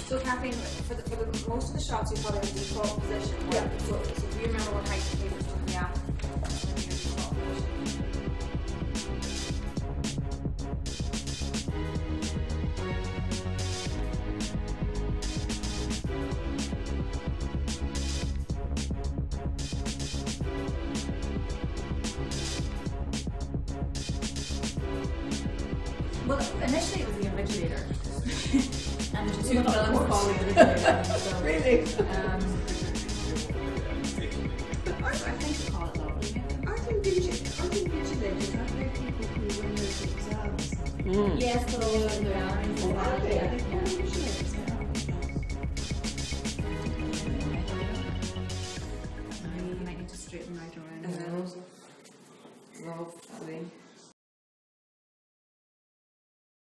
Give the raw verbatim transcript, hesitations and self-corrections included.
So Kathleen, for, the, for the, most of the shots you follow a default position. Right? Yeah. So, so do you remember what height the paper took me out in your default position? Well, initially it was the invigilator. And there's two Well, not films of course. called the invigilator. So, Really? um, I think you call it that, wouldn't you? I think vigi- I think vigilators are they people who win those exams. Mm. Yes, so in the rounds as Oh, well. are they? Yeah, Are they yeah. called vigilators? You might need to straighten right around. Uh, Rob